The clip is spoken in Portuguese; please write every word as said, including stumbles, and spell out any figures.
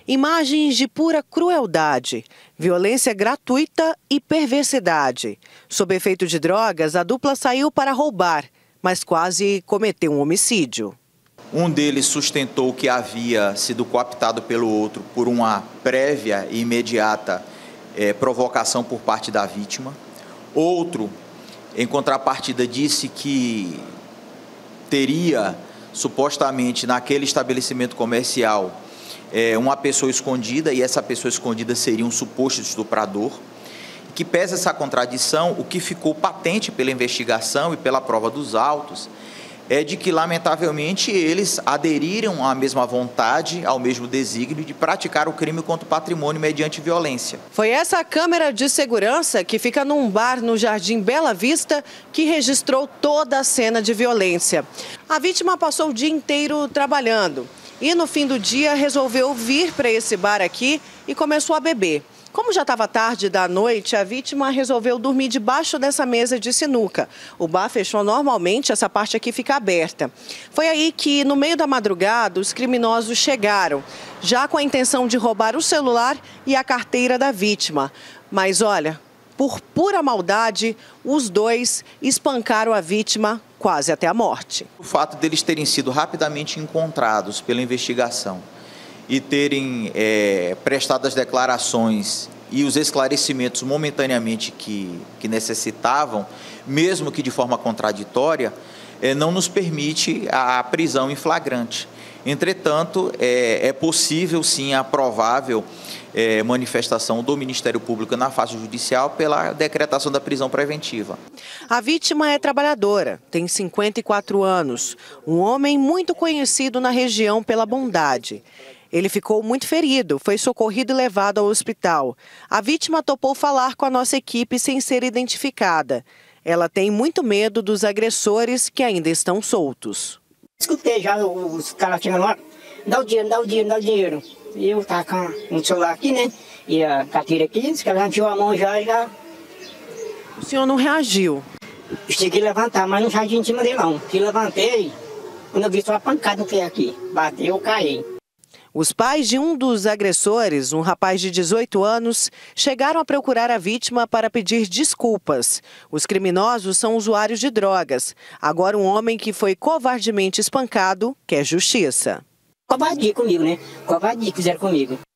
Imagens de pura crueldade, violência gratuita e perversidade. Sob efeito de drogas, a dupla saiu para roubar, mas quase cometeu um homicídio. Um deles sustentou que havia sido cooptado pelo outro por uma prévia e imediata eh, provocação por parte da vítima. Outro, em contrapartida, disse que teria supostamente naquele estabelecimento comercial é, uma pessoa escondida, e essa pessoa escondida seria um suposto estuprador. Que pesa essa contradição, o que ficou patente pela investigação e pela prova dos autos é de que, lamentavelmente, eles aderiram à mesma vontade, ao mesmo desígnio de praticar o crime contra o patrimônio mediante violência. Foi essa câmera de segurança que fica num bar no Jardim Bela Vista que registrou toda a cena de violência. A vítima passou o dia inteiro trabalhando e, no fim do dia, resolveu vir para esse bar aqui e começou a beber. Como já estava tarde da noite, a vítima resolveu dormir debaixo dessa mesa de sinuca. O bar fechou normalmente, essa parte aqui fica aberta. Foi aí que, no meio da madrugada, os criminosos chegaram, já com a intenção de roubar o celular e a carteira da vítima. Mas olha, por pura maldade, os dois espancaram a vítima quase até a morte. O fato deles terem sido rapidamente encontrados pela investigação e terem é, prestado as declarações e os esclarecimentos momentaneamente que, que necessitavam, mesmo que de forma contraditória, é, não nos permite a prisão em flagrante. Entretanto, é, é possível, sim, a provável é, manifestação do Ministério Público na fase judicial pela decretação da prisão preventiva. A vítima é trabalhadora, tem cinquenta e quatro anos, um homem muito conhecido na região pela bondade. Ele ficou muito ferido, foi socorrido e levado ao hospital. A vítima topou falar com a nossa equipe sem ser identificada. Ela tem muito medo dos agressores que ainda estão soltos. Escutei já os caras chegando lá, dá o dinheiro, dá o dinheiro, dá o dinheiro. E eu tava com o celular aqui, né? E a carteira aqui, os caras já tinham a mão já, já... O senhor não reagiu? Cheguei a levantar, mas não saí em cima dele não. Que levantei, quando eu vi só a pancada que é aqui. Bateu, eu caí. Os pais de um dos agressores, um rapaz de dezoito anos, chegaram a procurar a vítima para pedir desculpas. Os criminosos são usuários de drogas. Agora um homem que foi covardemente espancado quer justiça. Covardia comigo, né? Covardia que fizeram comigo.